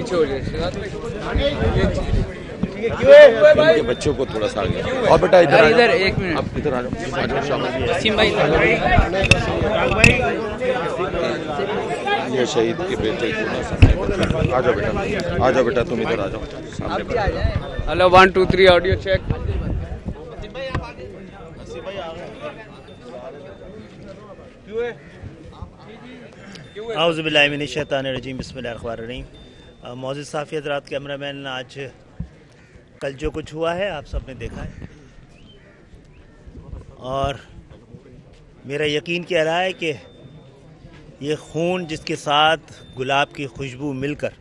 पीछे हो जाए। इनके बच्चों को थोड़ा सा आगे और बेटा इधर इधर 1 मिनट आप इधर आ जाओ शामिल। वसीम भाई ये शहीद के बेटे को सामने आ जाओ बेटा तुम इधर आ जाओ सामने। Hello 1 2 3 audio check. आउज़ुबिल्लाहि मिनश्शैतानिर्रजीम बिस्मिल्लाहिर्रहमानिर्रहीम। मौजूद साफ़ी हज़रात, कैमरामैन, आज कल जो कुछ हुआ है आप सब ने देखा है और मेरा यकीन कह रहा है कि ये खून जिसके साथ गुलाब की खुशबू मिलकर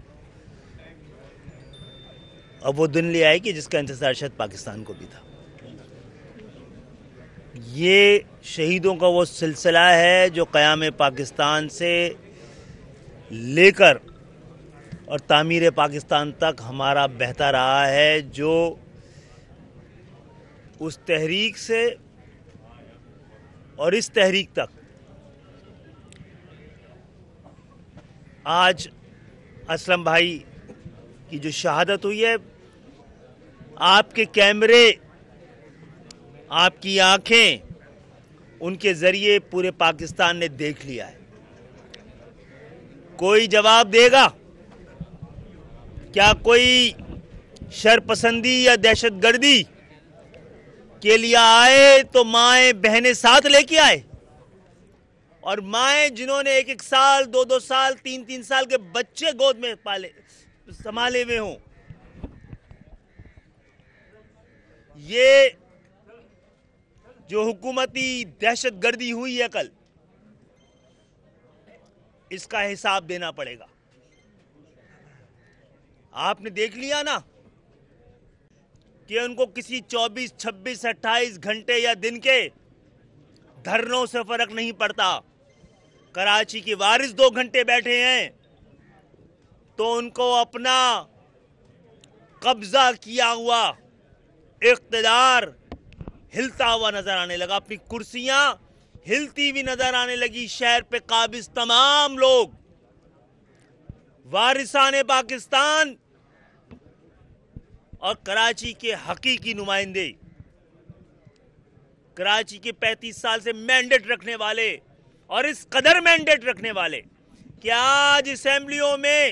अब वो दिन ले आएगी जिसका इंतज़ार शायद पाकिस्तान को भी था। ये शहीदों का वो सिलसिला है जो क़याम पाकिस्तान से लेकर और तामीर पाकिस्तान तक हमारा बहता रहा है, जो उस तहरीक से और इस तहरीक तक आज असलम भाई की जो शहादत हुई है, आपके कैमरे, आपकी आंखें, उनके ज़रिए पूरे पाकिस्तान ने देख लिया है। कोई जवाब देगा? क्या कोई शरपसंदी या दहशतगर्दी के लिए आए तो माएँ बहनें साथ लेके आए, और माएँ जिन्होंने 1-1 साल, 2-2 साल, 3-3 साल के बच्चे गोद में पाले संभाले हुए हों। ये जो हुकूमती दहशतगर्दी हुई है कल, इसका हिसाब देना पड़ेगा। आपने देख लिया ना कि उनको किसी 24, 26, 28 घंटे या दिन के धरनों से फर्क नहीं पड़ता। कराची के वारिस 2 घंटे बैठे हैं तो उनको अपना कब्जा किया हुआ इख्तिदार हिलता हुआ नजर आने लगा, अपनी कुर्सियां हिलती हुई नजर आने लगी। शहर पे काबिज तमाम लोग, वारिसाने पाकिस्तान और कराची के हकीकी नुमाइंदे, कराची के 35 साल से मैंडेट रखने वाले, और इस कदर मैंडेट रखने वाले कि आज असेंबलियों में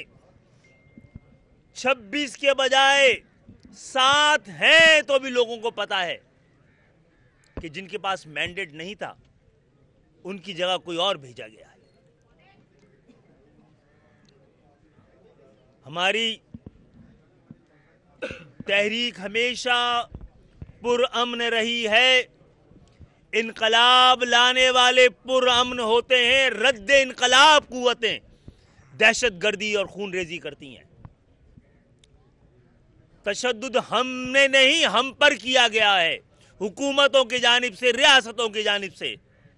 26 के बजाय 7 हैं, तो भी लोगों को पता है कि जिनके पास मैंडेट नहीं था उनकी जगह कोई और भेजा गया है। हमारी तहरीक हमेशा पुरअमन रही है। इनकलाब लाने वाले पुरअमन होते हैं, रद्द इनकलाब कुव्वतें दहशतगर्दी और खूनरेजी करती हैं। तशद्दुद हमने नहीं, हम पर किया गया है, हुकूमतों की जानिब से, रियासतों की जानिब से।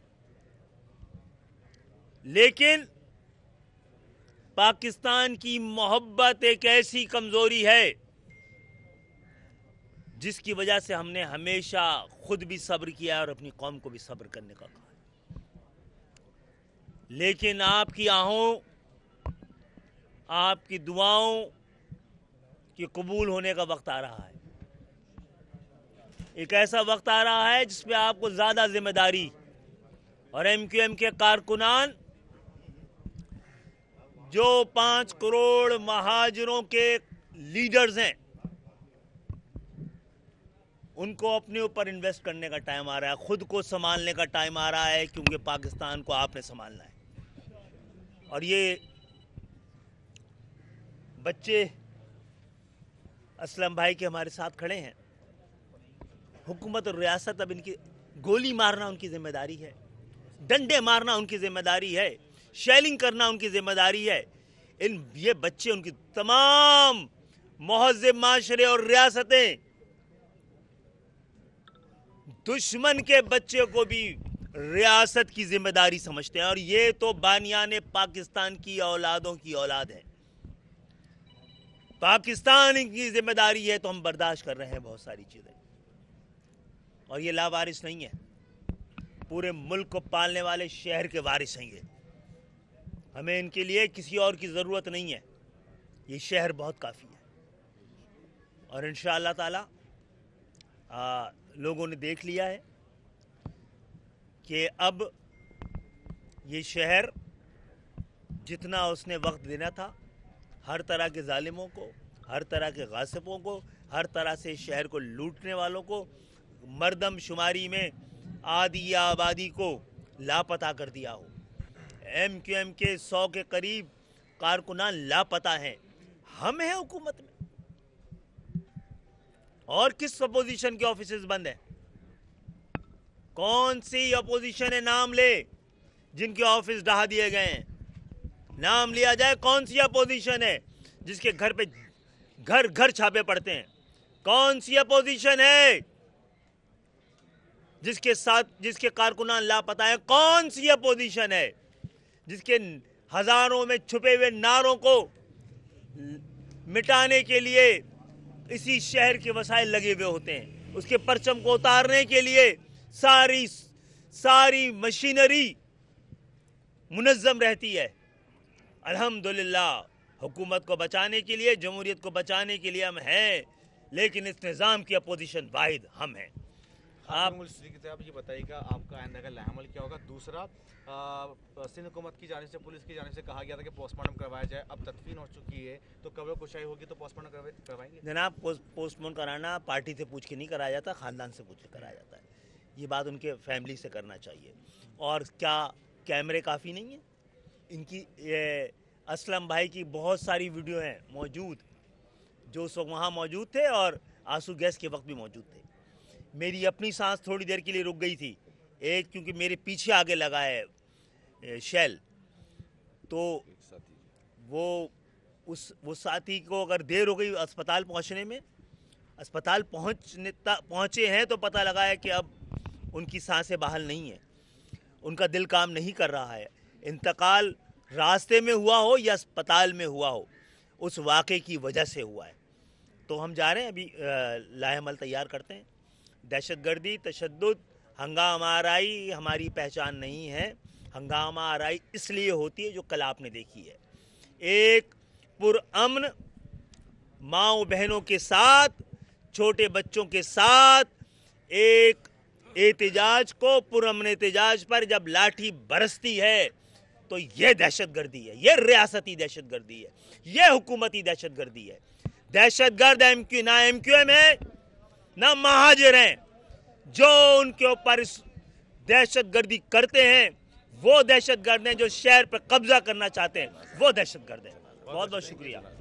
लेकिन पाकिस्तान की मोहब्बत एक ऐसी कमजोरी है जिसकी वजह से हमने हमेशा खुद भी सब्र किया और अपनी कौम को भी सब्र करने का कहा। लेकिन आपकी आहों, आपकी दुआओं के कबूल होने का वक्त आ रहा है। एक ऐसा वक्त आ रहा है जिसमें आपको ज्यादा जिम्मेदारी, और MQM के कारकुनान जो 5 करोड़ महाजिरों के लीडर्स हैं, उनको अपने ऊपर इन्वेस्ट करने का टाइम आ रहा है, खुद को संभालने का टाइम आ रहा है, क्योंकि पाकिस्तान को आपने संभालना है। और ये बच्चे असलम भाई के हमारे साथ खड़े हैं। हुकूमत और रियासत अब इनकी गोली मारना उनकी जिम्मेदारी है, डंडे मारना उनकी जिम्मेदारी है, शेलिंग करना उनकी जिम्मेदारी है। ये बच्चे, उनकी तमाम महज़्ज़ब माशरे और रियासतें दुश्मन के बच्चे को भी रियासत की जिम्मेदारी समझते हैं, और ये तो बानियाने पाकिस्तान की औलादों की औलाद है। पाकिस्तान की जिम्मेदारी है तो हम बर्दाश्त कर रहे हैं बहुत सारी चीजें, और ये लावारिस नहीं है, पूरे मुल्क को पालने वाले शहर के वारिस हैं ये। हमें इनके लिए किसी और की ज़रूरत नहीं है। ये शहर बहुत काफ़ी है और इंशाअल्लाह ताला लोगों ने देख लिया है कि अब ये शहर जितना उसने वक्त देना था हर तरह के जालिमों को, हर तरह के गासिबों को, हर तरह से शहर को लूटने वालों को, मर्दम शुमारी में आधी आबादी को लापता कर दिया हो। MQM के 100 के करीब कारकुनान लापता हैं। हम हैं हुकूमत में और किस अपोजिशन के ऑफिसेज बंद हैं? कौन सी अपोजिशन है नाम ले जिनके ऑफिस ढहा दिए गए हैं? नाम लिया जाए कौन सी अपोजिशन है जिसके घर पे घर घर छापे पड़ते हैं? कौन सी अपोजिशन है जिसके कारकुनान लापता है? कौन सी अपोजिशन है जिसके हजारों में छुपे हुए नारों को मिटाने के लिए इसी शहर के वसाइल लगे हुए होते हैं? उसके परचम को उतारने के लिए सारी मशीनरी मुनज़्ज़म रहती है। अल्हम्दुलिल्लाह हुकूमत को बचाने के लिए, जमहूरियत को बचाने के लिए हम हैं, लेकिन इस निज़ाम की अपोजिशन वाहिद हम हैं। आप ये बताइएगा आपका आइंदा का लाएअमल क्या होगा? दूसरा, सिंध हुकूमत की जानिब से, पुलिस की जानिब से कहा गया था कि पोस्टमार्टम करवाया जाए, अब तदफीन हो चुकी है तो कब्र कुशाई होगी तो पोस्टमार्टम करवाएंगे? जनाब, पोस्टमार्टम कराना पार्टी से पूछ के नहीं कराया जाता, ख़ानदान से पूछ के कराया जाता है। ये बात उनके फैमिली से करना चाहिए। और क्या कैमरे काफ़ी नहीं हैं? इनकी असलम भाई की बहुत सारी वीडियो हैं मौजूद, जो उस वक्त वहाँ मौजूद थे और आंसू गैस के वक्त भी मौजूद थे। मेरी अपनी सांस थोड़ी देर के लिए रुक गई थी, क्योंकि मेरे पीछे आगे लगा है शेल, तो वो साथी को अगर देर हो गई अस्पताल पहुंचने में, अस्पताल पहुंचे हैं तो पता लगा है कि अब उनकी सांसें बहाल नहीं है, उनका दिल काम नहीं कर रहा है। इंतकाल रास्ते में हुआ हो या अस्पताल में हुआ हो, उस वाक़े की वजह से हुआ है। तो हम जा रहे हैं, अभी लाएअमल तैयार करते हैं। दहशतगर्दी, तशद्दुद, हंगामा आराई हमारी पहचान नहीं है। हंगामा आराई इसलिए होती है जो कल आपने देखी है, एक पुरअमन माओ बहनों के साथ, छोटे बच्चों के साथ एक एहतिजाज को, पुरअमन एहतिजाज पर जब लाठी बरसती है तो ये दहशतगर्दी है, ये रियासती दहशतगर्दी है, ये हुकूमती दहशतगर्दी है। दहशतगर्द ना MQM है ना महाजिर हैं। जो उनके ऊपर दहशतगर्दी करते हैं वो दहशतगर्द हैं, जो शहर पर कब्जा करना चाहते हैं वो दहशतगर्द हैं। बहुत बहुत शुक्रिया।